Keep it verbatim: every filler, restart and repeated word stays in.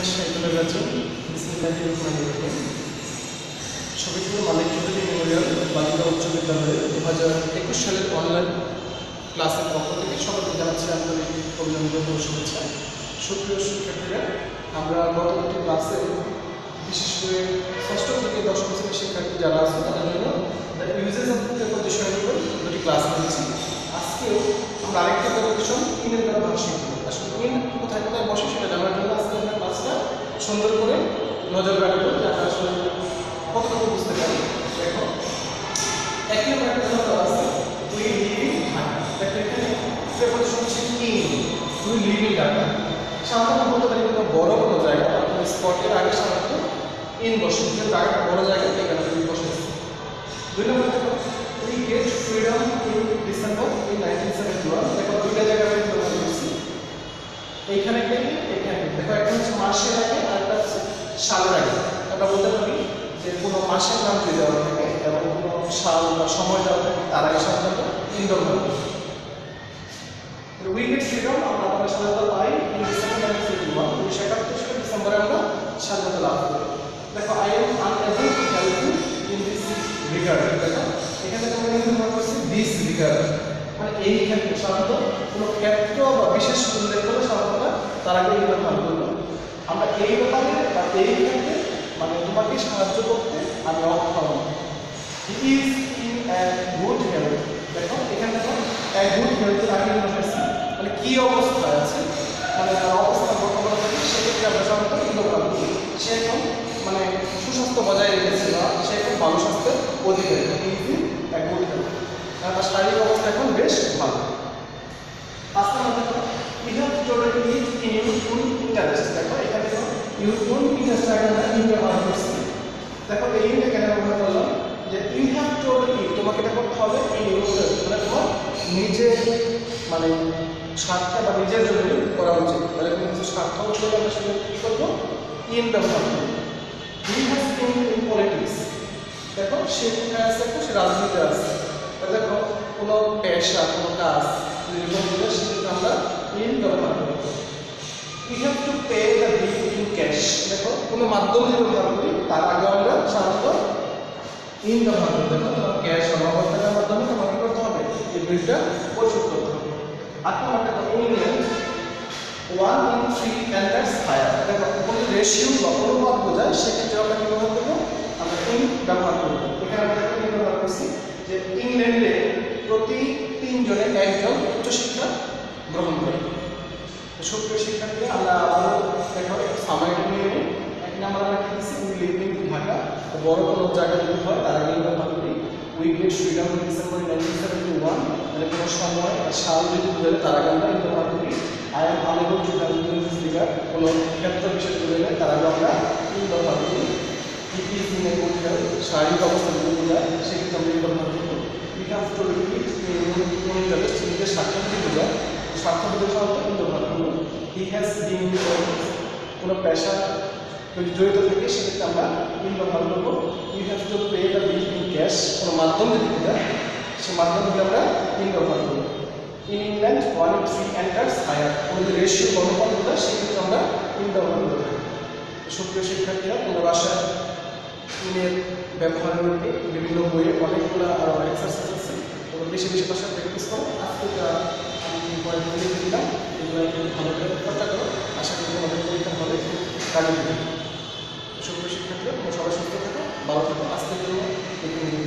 সবাইকে মালেক চৌধুরী মেমোরিয়াল বালিকা উচ্চ বিদ্যালয়ে দু হাজার একুশ সালের অনলাইন ক্লাসের পক্ষ থেকে সবাইকে জানাচ্ছি আন্তরিক অভিনন্দন ও শুভেচ্ছা। সুপ্রিয় শিক্ষার্থীরা, আমরা গত দুটি ক্লাসে বিশেষ করে ষষ্ঠ থেকে দশম শ্রেণীর শিক্ষার্থী যারা আছে তাদের জন্য দ্য ইউজেস অফ প্রিপোজিশন উপর দুটি ক্লাস নিয়েছি। আজকেও আমরা আরেকটি প্রিপোজিশন ইনের ব্যবহার শিখব। আসলে ইন কোথায় কোথায় বসে সেটা জানার জন্য আজকে আমরা ক্লাসটা সুন্দর করে নজর রাখবো, যাতে আসলে কতটুকু বুঝতে পারি। দেখো, এক নম্বর একটা কথা আছে, উই লিভ ইন ঢাকা। দেখো এখানে প্রিপোজিশন হচ্ছে in, we live in Dhaka. সাধারণত বলতে পারি কোনো বড় কোনো জায়গা কোনো স্পটের আগে সাধারণত ইন বসে, কিন্তু জায়গাটা বড় জায়গা এখানে উই বসে। দুই নম্বর দেখো, we get freedom in December in nineteen seventy one. দেখো দুইটা জায়গায় আমি ব্যবহার করছি, এইখানে গেলে এখানে। দেখো একটা হচ্ছে মাসের আগে আর একটা হচ্ছে সালের আগে। আমরা বলতে পারি যে কোনো মাসের নাম যদি দেওয়া থাকে এবং কোনো সাল বা সময় দেওয়া থাকে তার আগে সাধারণত ইন ব্যবহার করি। উই গেট ফ্রিডম আমরা আমরা সাধারণত পাই in December nineteen seventy one, উনিশশো একাত্তর সালে ডিসেম্বরে আমরা স্বাধীনতা লাভ করি। দেখো, I am unable to help you in this regard. দেখো এখানে আমরা ব্যবহার করছি দিস রিগার্ড, মানে এই ক্ষেত্রে সাধারণত কোনো ক্ষেত্র বা বিশেষ উল্লেখ করে সাধারণত তার আগে এই ব্যবহার করবো। আমরা এই ব্যাপারে বা এই ক্ষেত্রে মানে তোমাকে সাহায্য করতে আমি অক্ষম। He is in a good health. দেখো এখানে দেখো এ গুড হেলথের আগে বসেছি, মানে কি অবস্থায় আছে, মানে তার অবস্থা বর্তমানে থাকে, সেক্ষেত্রে আমরা সাধারণত ব্যবহার করি। সে এখন মানে সুস্বাস্থ্য বজায় রেখেছে বা সে এখন ভালো স্বাস্থ্যের অধিকারী। He is in a good health, তার শারীরিক অবস্থা এখন বেশ ভালো। পাঁচ নম্বর দেখো, you have totally it in your own interest. দেখো এখানে দেখো ইউর ওন ইন্টারেস্ট আগে আমরা ইন ব্যবহার করছি। দেখো এই ইনটা কেন ব্যবহার করলাম, যে ইউ হ্যাভ টোটালি ইট তোমাকে এটা করতে হবে ইন ইউর ইন্টারেস্ট, মানে তোমার নিজের মানে স্বার্থে বা নিজের জন্য করা উচিত। তাহলে তুমি কিছু স্বার্থ অনুযায়ী আমরা সেটা কী করবো, ইন ব্যবহার করবো। He has in in politics. দেখো সে কোথায় আছে, সে রাজনীতিতে আছে। দেখো কোনো পেশা কোনো কাজ সেক্ষেত্রে আমরা ইন ব্যবহার করব। We have to pay the bill in cash. দেখো কোনো মাধ্যম যদি ব্যবহার করি তার আগে আমরা সাধারণত ইন ব্যবহার করতে হবে। তোমার ক্যাশ বা নগদ টাকার মাধ্যমে তোমাকে করতে হবে এই বিলটা পরিশোধ করতে হবে। আট নম্বর দেখো, England one in three enters fire. দেখো কোনো রেশিও বা অনুপাত বোঝায়, সেক্ষেত্রে আমরা কি ব্যবহার করবো, আমরা ইন ব্যবহার করবো। এখানে আমরা দেখো ইন ব্যবহার করছি যে ইংল্যান্ডে প্রতি তিনজনে একজন উচ্চশিক্ষা গ্রহণ করে। সুপ্রিয় শিক্ষার্থীরা, আমরা আবারও দেখো সামাইড নিয়ে নিই। এক নাম্বার আমরা কি দিচ্ছি, উই লিভ ইন ঢাকা। বড় কোনো জায়গা যদি হয় তার আগে ব্যবহার করি। We get freedom in December nineteen seventy one, মানে কোনো সময় সাল যদি বোঝালে তার আগে আমরা ব্যবহার করি। I am unable to help you in this regard, কোনো ক্ষেত্র বিশেষ বোঝালে তার আগে আমরা ইন ব্যবহার করি। He is in a good health, শারীরিক অবস্থা যদি বোঝায় সেক্ষেত্রে আমরা ইন ব্যবহার করব। We have to leave it in interest, নিজের স্বার্থ যদি বোঝায় স্বার্থ বোঝার সাধারণত ইন ব্যবহার করব। হি হ্যাজ বিন ইন কোনো পেশা যদি জড়িত থাকে সেক্ষেত্রে আমরা ইন ব্যবহার করবো। We have to pay the bill in cash, কোনো মাধ্যম যদি বোঝায় সে মাধ্যম দিয়ে আমরা ইন ব্যবহার করব। In England one in three enters fire, কোনো যদি রেশিও অনুপাত বোঝায় সেক্ষেত্রে আমরা ইন ব্যবহার করতে থাকি। সুপ্রিয় শিক্ষার্থীরা, তোমরা বাসায় ইনের ব্যবহারগুলোকে বিভিন্ন বইয়ে অনেকগুলো আরও এক্সারসাইজ আছে, তোমরা বেশি বেশি বাসায় প্র্যাকটিস করো। আজকে আমি কয়েকদিন লিখে দিলাম, এগুলো একটু ভালো করে চেষ্টা করো। আশা করি তোমাদের পরীক্ষা হলে কাজে দেবে। সুপ্রিয় শিক্ষার্থীরা, তোমরা সবাই সুস্থ থাকো, ভালো থাকো। আজকের জন্য